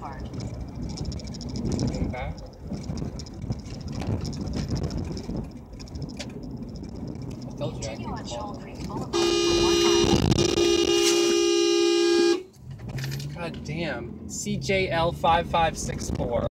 Boulevard. Okay. I told you I Continue on could Shoal call. Creek Boulevard for 1 mile. God damn. CJL5564.